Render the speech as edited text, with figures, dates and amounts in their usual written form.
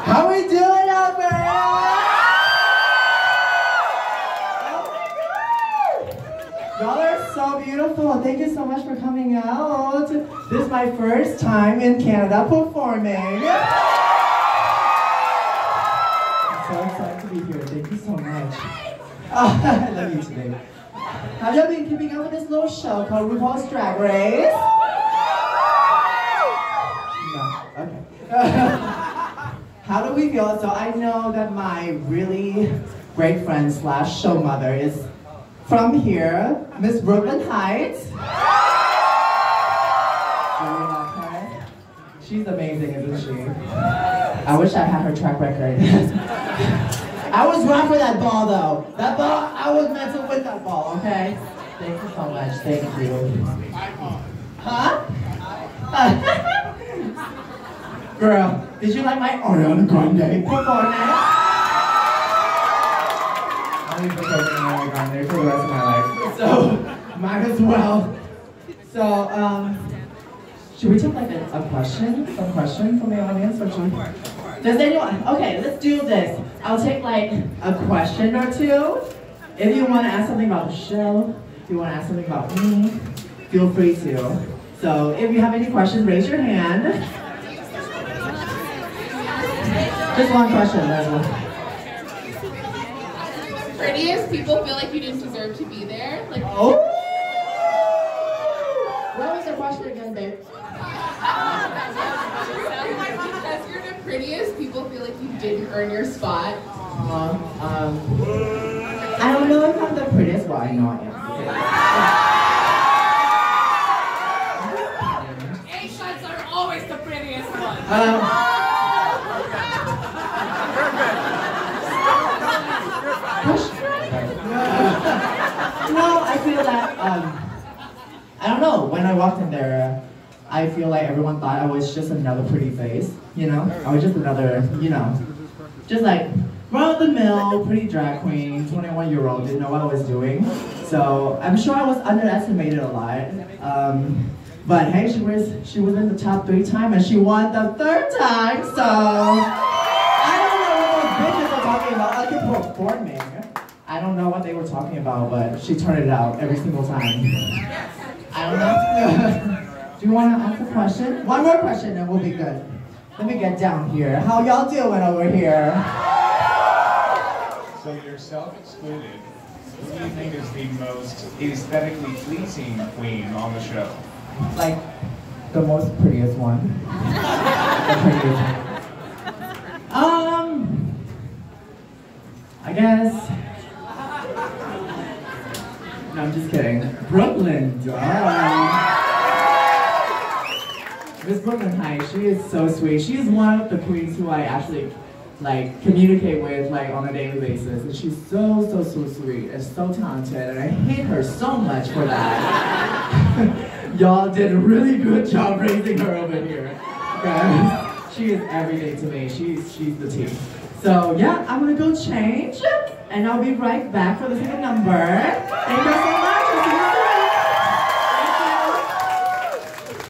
How we doing, Alberta? Y'all are so beautiful. Thank you so much for coming out. This is my first time in Canada performing. I'm so excited to be here. Thank you so much. I love you today. Have you been keeping up with this little show called RuPaul's Drag Race? No, okay. How do we feel? So I know that my really great friend slash show mother is from here, Miss Brooklyn Heights. Do you love her? She's amazing, isn't she? I wish I had her track record. I was wrong for that ball though. That ball, I was meant to win that ball, okay? Thank you so much, thank you. Huh? Girl, did you like my Ariana Grande performance? I'll be performing Ariana Grande for the rest of my life. So, might as well. So, should we take like a question? Some question from the audience? Or should we? Does anyone? Okay, let's do this. I'll take like a question or two. If you want to ask something about the show, if you want to ask something about me, feel free to. So if you have any questions, raise your hand. Just one question, Leslie. Prettiest people feel like you didn't deserve to be there. Like, oh! What was the question again, babe? Because you're the prettiest, people feel like you didn't earn your spot. I don't know if I'm the prettiest, well, I know I am. A-shots are always the prettiest ones. No, I feel that, I don't know, when I walked in there, I feel like everyone thought I was just another pretty face, you know? I was just another, you know, just like run-of-the-mill, pretty drag queen, 21-year-old, didn't know what I was doing. So I'm sure I was underestimated a lot. But hey, she was in the top 3 times and she won the 3rd time, so I don't know what those bitches are talking about. I kept performing. I don't know what they were talking about, but she turned it out every single time. I don't know. Do you want to ask a question? One more question and we'll be good. Let me get down here. How y'all doing over here? So you're self-excluded. Who do you think is the most aesthetically pleasing queen on the show? Like, the most prettiest one. The prettiest one. I guess. No, I'm just kidding. Brooklyn, Miss Brooklyn Heights, she is so sweet. She is one of the queens who I actually like communicate with like on a daily basis, and she's so sweet and so talented, and I hate her so much for that. Y'all did a really good job raising her over here, guys. She is everything to me. She's the tea. So yeah, I'm gonna go change, and I'll be right back for the second number. Thank you so much.